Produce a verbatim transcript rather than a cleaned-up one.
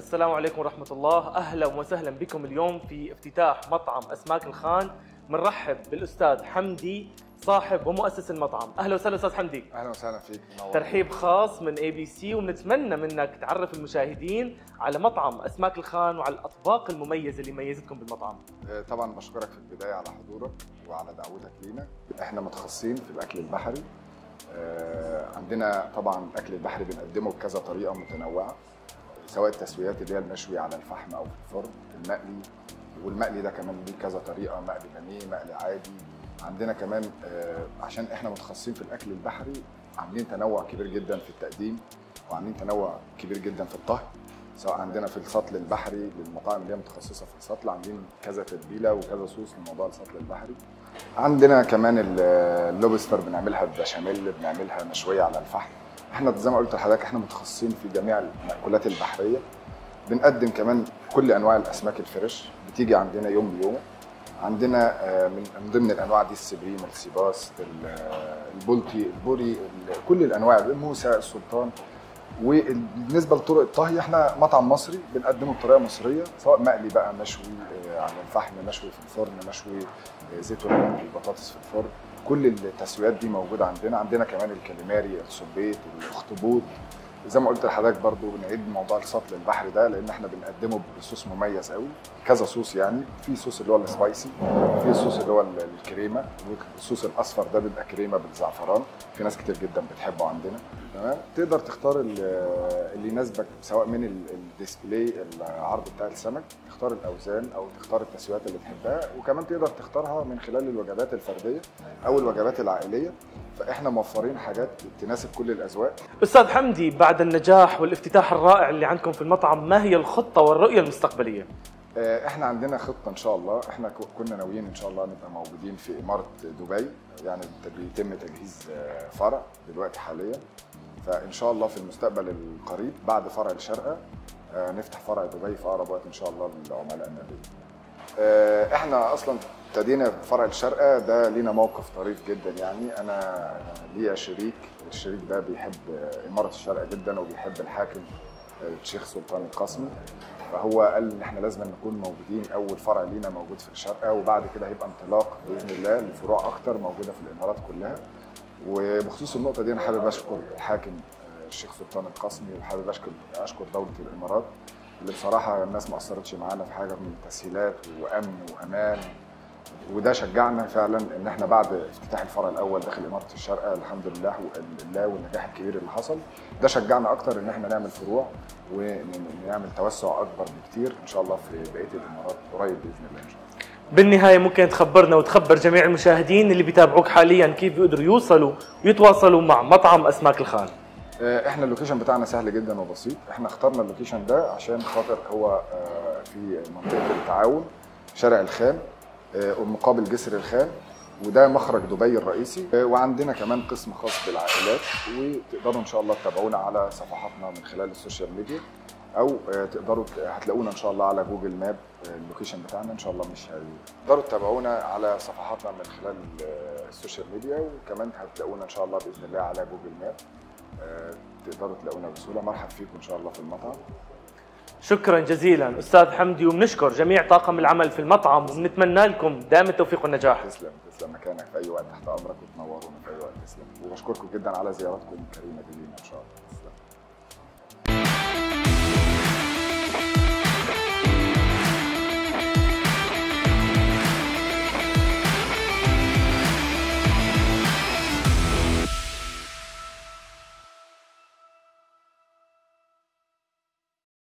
السلام عليكم ورحمة الله، أهلا وسهلا بكم اليوم في افتتاح مطعم أسماك الخان. بنرحب بالأستاذ حمدي صاحب ومؤسس المطعم. أهلا وسهلا أستاذ حمدي. أهلا وسهلا فيك. ترحيب خاص من اي بي سي، وبنتمنى منك تعرف المشاهدين على مطعم أسماك الخان وعلى الأطباق المميزة اللي ميزتكم بالمطعم. طبعا بشكرك في البداية على حضورك وعلى دعوتك لينا. احنا متخصصين في الأكل البحري. عندنا طبعا الأكل البحري بنقدمه بكذا طريقة متنوعة، سواء التسويات اللي هي المشوي على الفحم او في الفرن، المقلي، والمقلي ده كمان ليه كذا طريقه، مقلي بانيه، مقلي عادي. عندنا كمان عشان احنا متخصصين في الاكل البحري عاملين تنوع كبير جدا في التقديم، وعاملين تنوع كبير جدا في الطهي، سواء عندنا في السطل البحري للمطاعم اللي هي متخصصه في السطل، عاملين كذا تتبيله وكذا صوص لموضوع السطل البحري. عندنا كمان اللوبستر بنعملها بشاميل، بنعملها مشويه على الفحم. احنا زي ما قلت لحضرتك احنا متخصصين في جميع المأكولات البحريه. بنقدم كمان كل انواع الاسماك الفريش، بتيجي عندنا يوم بيوم. عندنا من ضمن الانواع دي السبريم، السيباس، البلطي، البوري، كل الانواع، الموسى، السلطان. وبالنسبه لطرق الطهي احنا مطعم مصري بنقدمه بطريقه مصريه، سواء مقلي بقى، مشوي على الفحم، مشوي في الفرن، مشوي زيت وليمون البطاطس في الفرن. كل التسويات دي موجوده عندنا. عندنا كمان الكاليماري، الصبيط، الاخطبوط. زي ما قلت لحضرتك برضو بنعيد موضوع السطل البحري ده لان احنا بنقدمه بصوص مميز قوي، كذا صوص يعني. في صوص اللي هو السبايسي، في الصوص اللي هو الكريمه، والصوص الاصفر ده بيبقى كريمه بالزعفران، في ناس كتير جدا بتحبه عندنا. تمام، تقدر تختار اللي يناسبك، سواء من الديسبلاي العرض بتاع السمك، تختار الاوزان او تختار التسويات اللي تحبها، وكمان تقدر تختارها من خلال الوجبات الفرديه او الوجبات العائليه. فاحنا موفرين حاجات تناسب كل الاذواق. استاذ حمدي، بعد النجاح والافتتاح الرائع اللي عندكم في المطعم، ما هي الخطه والرؤيه المستقبليه؟ احنا عندنا خطه ان شاء الله. احنا كنا ناويين ان شاء الله نبقى موجودين في اماره دبي، يعني بيتم تجهيز فرع دلوقتي حاليا. فان شاء الله في المستقبل القريب بعد فرع الشارقه نفتح فرع دبي في اقرب وقت ان شاء الله لعملائنا دي. احنا اصلا ابتدينا فرع الشارقه ده لينا موقف طريف جدا. يعني انا ليا شريك، الشريك ده بيحب اماره الشارقه جدا وبيحب الحاكم الشيخ سلطان القاسمي، فهو قال ان احنا لازم نكون موجودين. اول فرع لينا موجود في الشارقه، وبعد كده هيبقى انطلاق باذن الله لفروع اكتر موجوده في الامارات كلها. وبخصوص النقطه دي انا حابب اشكر الحاكم الشيخ سلطان القاسمي، وحابب اشكر اشكر دوله الامارات اللي بصراحه الناس ما قصرتش معانا في حاجه من تسهيلات وامن وامان. وده شجعنا فعلا ان احنا بعد افتتاح الفرع الاول داخل اماره الشارقه الحمد لله لله والنجاح الكبير اللي حصل ده شجعنا اكتر ان احنا نعمل فروع ونعمل توسع اكبر بكتير ان شاء الله في بقيه الامارات قريب باذن الله ان شاء الله. بالنهايه ممكن تخبرنا وتخبر جميع المشاهدين اللي بيتابعوك حاليا كيف بيقدروا يوصلوا ويتواصلوا مع مطعم اسماك الخان؟ احنا اللوكيشن بتاعنا سهل جدا وبسيط. احنا اخترنا اللوكيشن ده عشان خاطر هو في منطقه التعاون، شارع الخان مقابل جسر الخان، وده مخرج دبي الرئيسي. وعندنا كمان قسم خاص بالعائلات، وتقدروا ان شاء الله تتابعونا على صفحاتنا من خلال السوشيال ميديا، او تقدروا هتلاقونا ان شاء الله على جوجل ماب اللوكيشن بتاعنا ان شاء الله. مش هتقدروا تتابعونا على صفحاتنا من خلال السوشيال ميديا، وكمان هتلاقونا ان شاء الله باذن الله على جوجل ماب، تقدروا تلاقونا بسهوله. مرحب فيكم ان شاء الله في المطعم. شكرا جزيلا استاذ حمدي، وبنشكر جميع طاقم العمل في المطعم، وبنتمنى لكم دائما التوفيق والنجاح. تسلم تسلم مكانك في اي وقت، تحت امرك وتنورونا في اي وقت. تسلم، وبشكركم جدا على زيارتكم الكريمه دي لينا ان شاء الله.